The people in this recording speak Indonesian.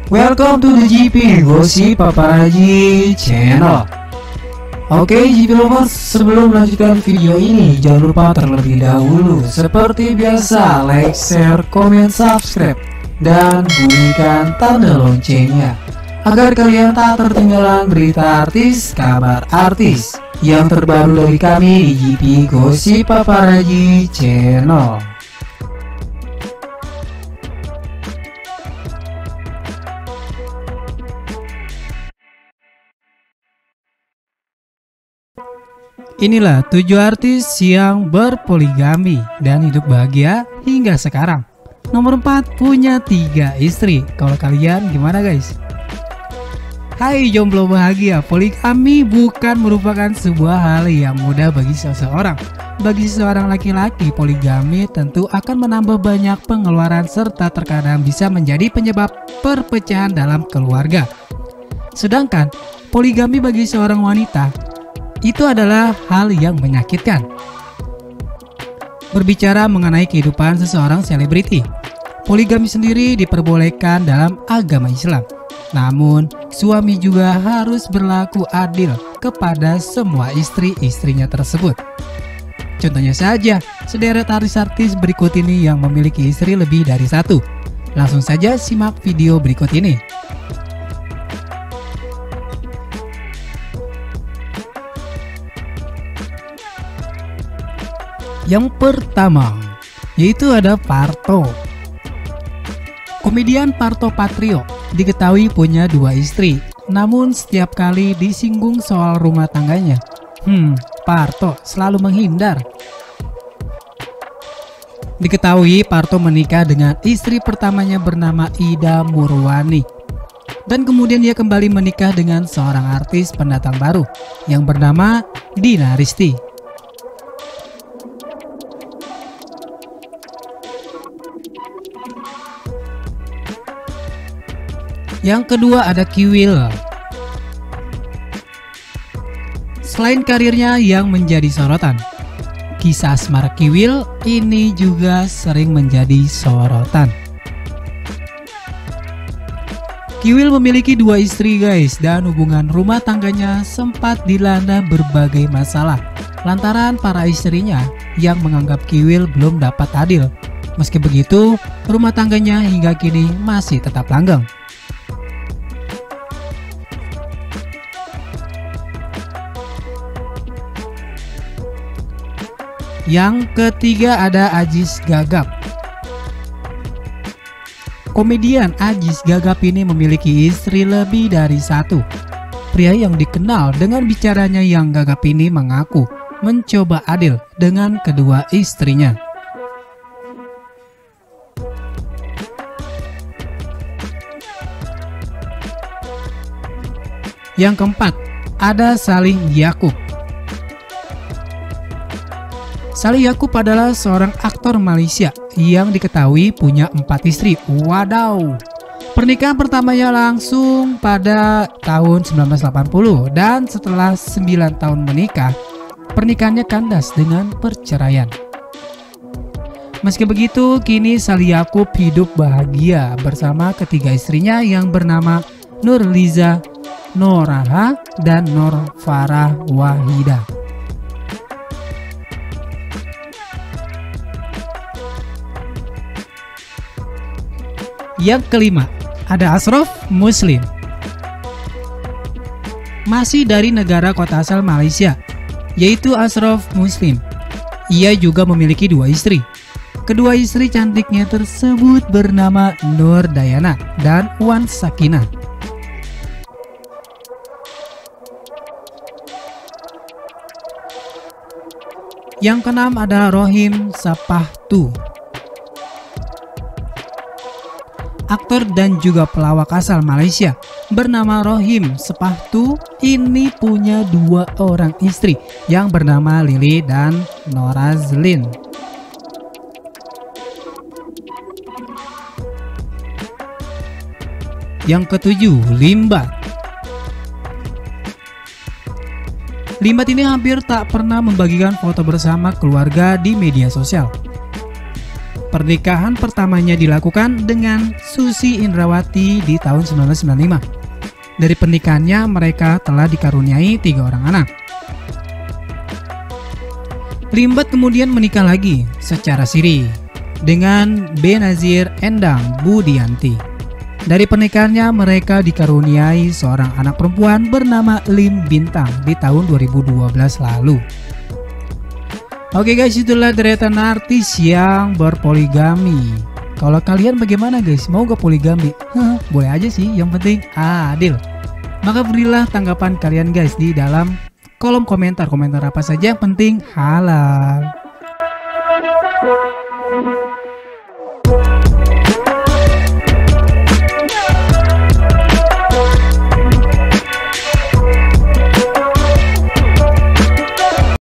Welcome to the GP Gosip Paparazi Channel. Oke GP Lovers, sebelum melanjutkan video ini jangan lupa terlebih dahulu seperti biasa like, share, komen, subscribe, dan bunyikan tanda loncengnya agar kalian tak tertinggalan berita artis, kabar artis yang terbaru dari kami di GP Gosip Paparazi Channel. Inilah 7 artis yang berpoligami dan hidup bahagia hingga sekarang. Nomor 4 punya 3 istri. Kalau kalian gimana guys? Hai jomblo bahagia, poligami bukan merupakan sebuah hal yang mudah bagi seseorang. Bagi seorang laki-laki, poligami tentu akan menambah banyak pengeluaran serta terkadang bisa menjadi penyebab perpecahan dalam keluarga. Sedangkan poligami bagi seorang wanita itu adalah hal yang menyakitkan. Berbicara mengenai kehidupan seseorang selebriti, poligami sendiri diperbolehkan dalam agama Islam. Namun, suami juga harus berlaku adil kepada semua istri-istrinya tersebut. Contohnya saja, sederet artis-artis berikut ini yang memiliki istri lebih dari satu. Langsung saja simak video berikut ini. Yang pertama, yaitu ada Parto. Komedian Parto Patrio diketahui punya 2 istri. Namun setiap kali disinggung soal rumah tangganya, Parto selalu menghindar. Diketahui Parto menikah dengan istri pertamanya bernama Ida Murwani. Dan kemudian dia kembali menikah dengan seorang artis pendatang baru yang bernama Dina Risti. Yang kedua ada Kiwil. Selain karirnya yang menjadi sorotan, kisah asmara Kiwil ini juga sering menjadi sorotan. Kiwil memiliki 2 istri guys, dan hubungan rumah tangganya sempat dilanda berbagai masalah lantaran para istrinya yang menganggap Kiwil belum dapat adil. Meski begitu, rumah tangganya hingga kini masih tetap langgeng. Yang ketiga ada Ajis Gagap. Komedian Ajis Gagap ini memiliki istri lebih dari 1. Pria yang dikenal dengan bicaranya yang gagap ini mengaku mencoba adil dengan kedua istrinya. Yang keempat ada Salih Yakub. Salih Yakub adalah seorang aktor Malaysia yang diketahui punya 4 istri. Wadaw! Pernikahan pertamanya langsung pada tahun 1980 dan setelah 9 tahun menikah, pernikahannya kandas dengan perceraian. Meski begitu, kini Salih Yakub hidup bahagia bersama ketiga istrinya yang bernama Nurliza, Noraha, dan Nur Farah Wahida. Yang kelima, ada Ashraf Muslim. Masih dari negara kota asal Malaysia, yaitu Ashraf Muslim. Ia juga memiliki 2 istri. Kedua istri cantiknya tersebut bernama Nur Dayana dan Wan Sakinah. Yang keenam ada Rohim Sapahtu. Aktor dan juga pelawak asal Malaysia bernama Rohim Sapahtu ini punya 2 orang istri yang bernama Lily dan Norazlin. Yang ketujuh, Limbat. Limbat ini hampir tak pernah membagikan foto bersama keluarga di media sosial. Pernikahan pertamanya dilakukan dengan Susi Indrawati di tahun 1995. Dari pernikahannya mereka telah dikaruniai 3 orang anak. Limbat kemudian menikah lagi secara siri dengan Benazir Endang Budianti. Dari pernikahannya mereka dikaruniai seorang anak perempuan bernama Lim Bintang di tahun 2012 lalu. Oke guys, itulah deretan artis yang berpoligami. Kalau kalian bagaimana guys? Mau gak poligami? Boleh aja sih, yang penting adil. Maka berilah tanggapan kalian guys di dalam kolom komentar. Komentar apa saja yang penting halal.